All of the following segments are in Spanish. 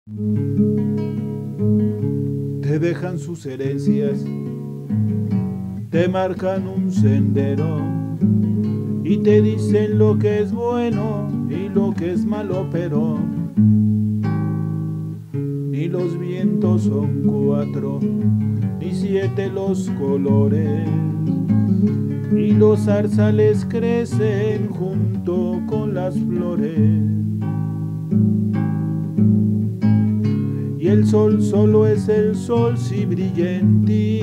Te dejan sus herencias, te marcan un sendero y te dicen lo que es bueno y lo que es malo, pero ni los vientos son cuatro, ni siete los colores, y los zarzales crecen junto con las flores. Y el sol solo es el sol si brilla en ti.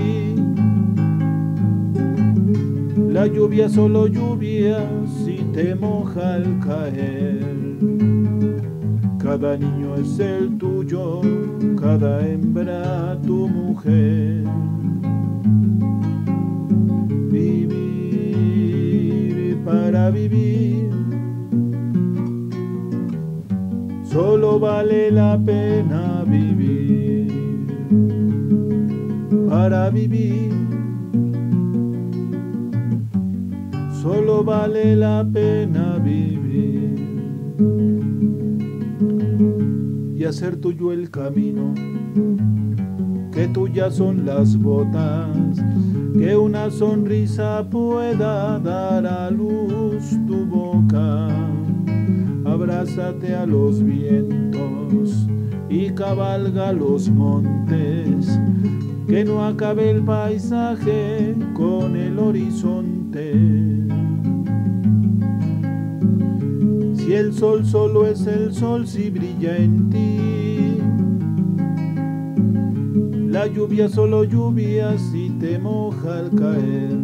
La lluvia solo lluvia si te moja al caer. Cada niño es el tuyo, cada hembra tu mujer. Vivir para vivir, solo vale la pena vivir. Para vivir, solo vale la pena vivir. Y hacer tuyo el camino, que tuyas son las botas, que una sonrisa pueda dar a luz tu boca. Abrázate a los vientos y cabalga los montes, que no acabe el paisaje con el horizonte. Si el sol solo es el sol si brilla en ti, la lluvia solo lluvia si te moja al caer.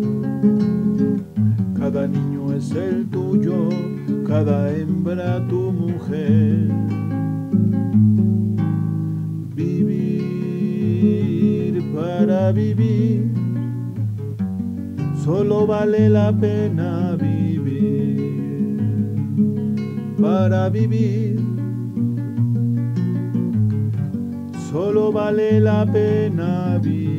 Cada niño es el tuyo, cada hembra tu mujer. Vivir para vivir, solo vale la pena vivir. Para vivir, solo vale la pena vivir.